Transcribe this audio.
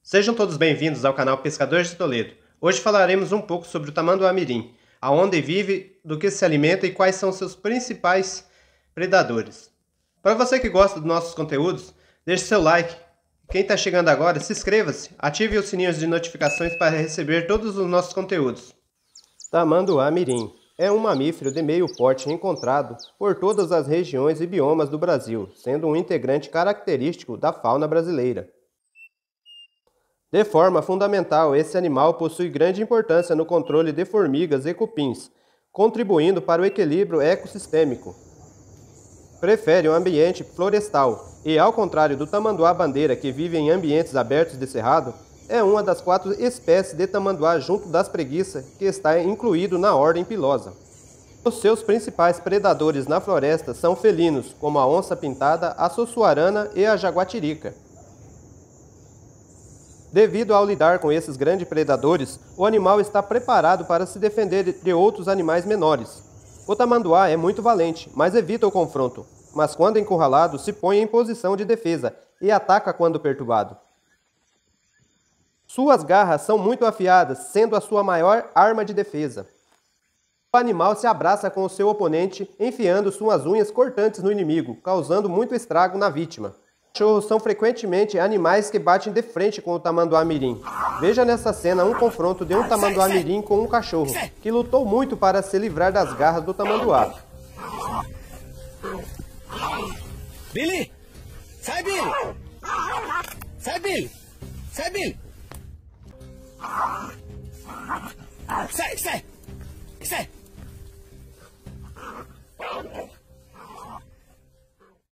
Sejam todos bem-vindos ao canal Pescadores de Toledo. Hoje falaremos um pouco sobre o tamanduá-mirim, aonde vive, do que se alimenta e quais são seus principais predadores. Para você que gosta dos nossos conteúdos, deixe seu like. Quem está chegando agora, se inscreva-se, ative os sininhos de notificações para receber todos os nossos conteúdos. Tamanduá-mirim é um mamífero de meio porte encontrado por todas as regiões e biomas do Brasil, sendo um integrante característico da fauna brasileira. De forma fundamental, esse animal possui grande importância no controle de formigas e cupins, contribuindo para o equilíbrio ecossistêmico. Prefere um ambiente florestal e, ao contrário do tamanduá-bandeira, que vive em ambientes abertos de cerrado, é uma das 4 espécies de tamanduá junto das preguiças que está incluído na ordem pilosa. Os seus principais predadores na floresta são felinos, como a onça-pintada, a sussuarana e a jaguatirica. Devido ao lidar com esses grandes predadores, o animal está preparado para se defender de outros animais menores. O tamanduá é muito valente, mas evita o confronto, mas quando encurralado se põe em posição de defesa e ataca quando perturbado. Suas garras são muito afiadas, sendo a sua maior arma de defesa. O animal se abraça com o seu oponente, enfiando suas unhas cortantes no inimigo, causando muito estrago na vítima. Cachorros são frequentemente animais que batem de frente com o tamanduá-mirim. Veja nessa cena um confronto de um tamanduá-mirim com um cachorro, que lutou muito para se livrar das garras do tamanduá. Billy! Sai, Billy! Sai, Billy! Sai, Billy! Sai, sai!